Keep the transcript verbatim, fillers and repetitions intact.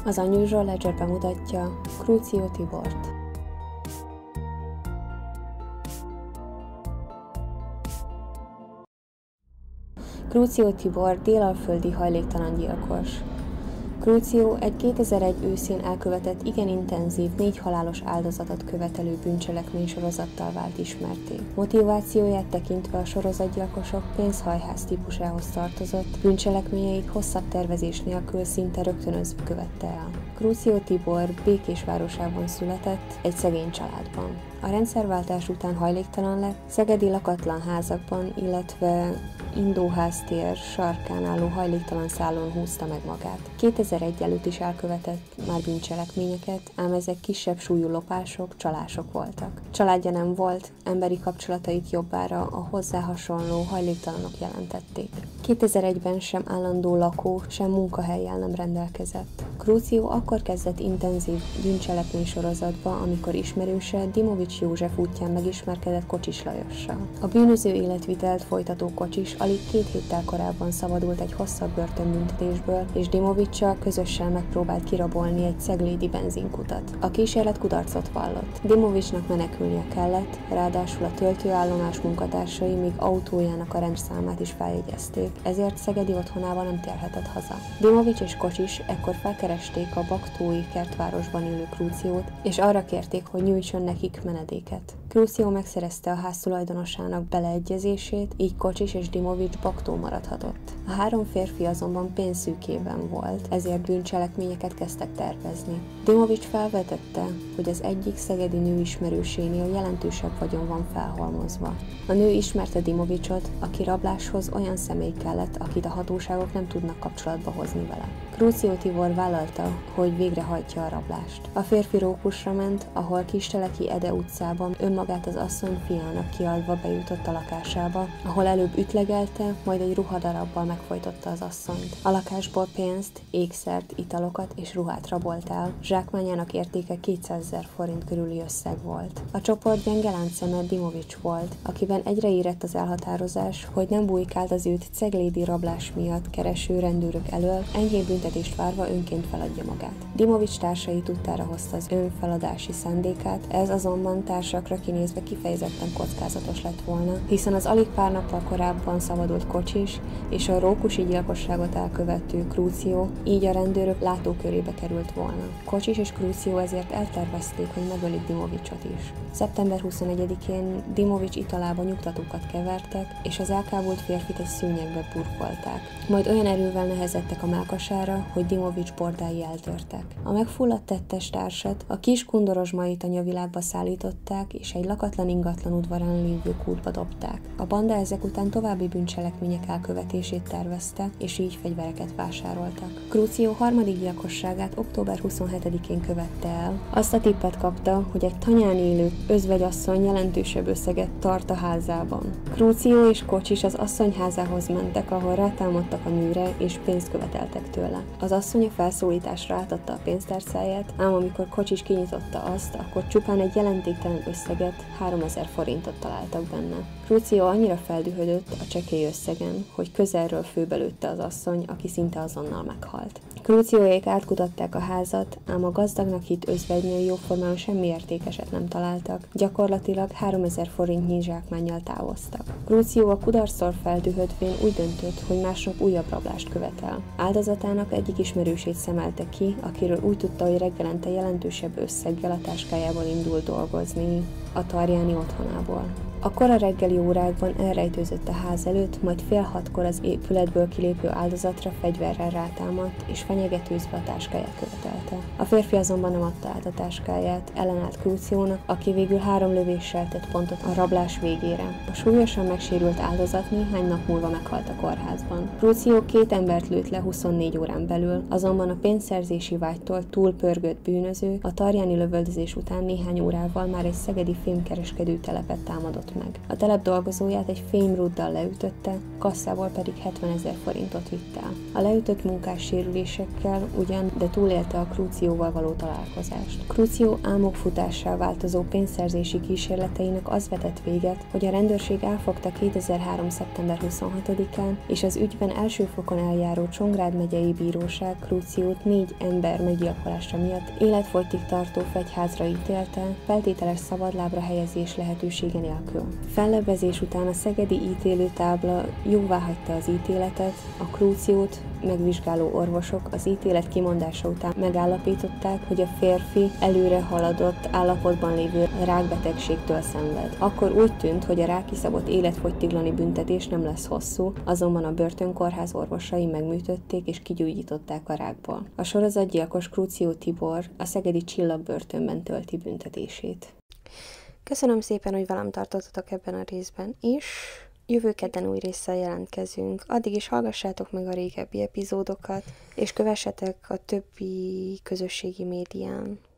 Az Unusual Ledger bemutatja Crucio Tibort. Crucio Tibor dél-alföldi hajléktalan gyilkos. Crucio egy kétezer-egy őszén elkövetett igen intenzív, négy halálos áldozatot követelő bűncselekmény sorozattal vált ismertté. Motivációját tekintve a sorozatgyilkosok pénzhajház típusához tartozott, bűncselekményeit hosszabb tervezés nélkül szinte rögtönözve követte el. Crucio Tibor Békés városában született, egy szegény családban. A rendszerváltás után hajléktalan lett, szegedi lakatlan házakban, illetve Indóház tér sarkán álló hajléktalan szállón húzta meg magát. kétezer-egy előtt is elkövetett már bűncselekményeket, ám ezek kisebb súlyú lopások, csalások voltak. Családja nem volt, emberi kapcsolatait jobbára a hozzá hasonló hajléktalanok jelentették. kétezer-egyben sem állandó lakó, sem munkahellyel nem rendelkezett. Crucio akkor kezdett intenzív bűncselekmény sorozatba, amikor ismerőse Dimovics József útján megismerkedett Kocsis Lajossal. A bűnöző életvitelt folytató Kocsis alig két héttel korábban szabadult egy hosszabb börtönbüntetésből, és Dimovics-sal közösen megpróbált kirabolni egy ceglédi benzinkutat. A kísérlet kudarcot vallott. Dimovicsnak menekülnie kellett, ráadásul a töltőállomás munkatársai még autójának a rendszámát is feljegyezték, ezért szegedi otthonában nem térhetett haza. Dimovics és Kocsis ekkor felkeresték a baktói kertvárosban élő Cruciót, és arra kérték, hogy nyújtson nekik menedéket. Crucio megszerezte a ház tulajdonosának beleegyezését, így Kocsis és Dimovics baktó maradhatott. A három férfi azonban pénzszűkében volt, ezért bűncselekményeket kezdtek tervezni. Dimovics felvetette, hogy az egyik szegedi nő ismerősénél jelentősebb vagyon van felhalmozva. A nő ismerte Dimovicsot, aki rabláshoz olyan személy kellett, akit a hatóságok nem tudnak kapcsolatba hozni vele. Crucio Tibor vállalta, hogy végrehajtja a rablást. A férfi Rókusra ment, ahol Kisteleki Ede utcában önmagát az asszony fiának kiadva bejutott a lakásába, ahol előbb ütlegelte, majd egy ruhadarabbal megfojtotta az asszonyt. A lakásból pénzt, ékszert, italokat és ruhát rabolt el, zsákmányának értéke kétszázezer forint körüli összeg volt. A csoport gyenge láncszeme Dimovics volt, akiben egyre érett az elhatározás, hogy nem bujkált az őt ceglédi rablás miatt kereső rendőrök elől, enyhébb büntetést várva önként feladja magát. Dimovics társai tudtára hozta az önfeladási szándékát, ez azonban társakra kinézve kifejezetten kockázatos lett volna, hiszen az alig pár nappal korábban szabadult Kocsis és a rókusi gyilkosságot elkövető Crucio, így a rendőrök látókörébe került volna. Kocsis és Crucio ezért eltervezték, hogy megölik Dimovicsot is. szeptember huszonegyedikén Dimovics italába nyugtatókat kevertek, és az elkábult férfit egy szőnyegbe burkolták. Majd olyan erővel nehezettek a mellkasára, hogy Dimovics bordái eltörtek. A megfulladt tettes társat a kis kundorozsmai tanyavilágba szállították, és egy lakatlan ingatlan udvarán lévő kútba dobták. A banda ezek után további bűncselekmények elkövetését tervezte, és így fegyvereket vásároltak. Crucio harmadik gyilkosságát október huszonhetedikén követte el. Azt a tippet kapta, hogy egy tanyán élő özvegyasszony jelentősebb összeget tart a házában. Crucio és Kocsis az asszony házához mentek, ahol rátámadtak a nőre, és pénzt követeltek tőle. Az asszony a felszólításra átadta a pénztárcáját, ám amikor Kocsis kinyitotta azt, akkor csupán egy jelentéktelen összeget, háromezer forintot találtak benne. Crucio annyira feldühödött a csekély összegen, hogy közelről főbelőtte az asszony, aki szinte azonnal meghalt. Crucióék átkutatták a házat, ám a gazdagnak hitt özvegynél jóformán semmi értékeset nem találtak, gyakorlatilag háromezer forintnyi zsákmánnyal távoztak. Crucio a kudarctól feldühödvén úgy döntött, hogy másnap újabb rablást követel. Áldozatának egyik ismerősét szemelte ki, akiről úgy tudta, hogy reggelente jelentősebb összeggel a táskájából indul dolgozni a tarjáni otthonából. A kora reggeli órákban elrejtőzött a ház előtt, majd fél hatkor az épületből kilépő áldozatra fegyverrel rátámadt, és fenyegetőzve a táskáját követelte. A férfi azonban nem adta át a táskáját, ellenállt Cruciónak, aki végül három lövéssel tett pontot a rablás végére. A súlyosan megsérült áldozat néhány nap múlva meghalt a kórházban. Crucio két embert lőtt le huszonnégy órán belül, azonban a pénzszerzési vágytól túlpörgött bűnöző a tarjáni lövöldözés után néhány órával már egy szegedi fémkereskedő telepet támadott meg. A telep dolgozóját egy fémrúddal leütötte, kasszából pedig hetvenezer forintot vitt el. A leütött munkás sérülésekkel ugyan, de túlélte a Crucióval való találkozást. Crucio álmok futással változó pénzszerzési kísérleteinek az vetett véget, hogy a rendőrség elfogta kétezer-három. szeptember huszonhatodikán, és az ügyben első fokon eljáró Csongrád megyei bíróság Cruciót négy ember meggyilkolása miatt életfogytig tartó fegyházra ítélte, feltételes szabadlábra helyezés lehetősége nélkül. Fellebbezés után a szegedi ítélőtábla jóváhagyta az ítéletet, a Cruciót megvizsgáló orvosok az ítélet kimondása után megállapították, hogy a férfi előre haladott állapotban lévő rákbetegségtől szenved. Akkor úgy tűnt, hogy a rákiszabott életfogytiglani büntetés nem lesz hosszú, azonban a börtönkórház orvosai megműtötték és kigyógyították a rákból. A sorozatgyilkos Crucio Tibor a szegedi Csillagbörtönben tölti büntetését. Köszönöm szépen, hogy velem tartottatok ebben a részben is. Jövő kedden új résszel jelentkezünk. Addig is hallgassátok meg a régebbi epizódokat, és kövessetek a többi közösségi médián.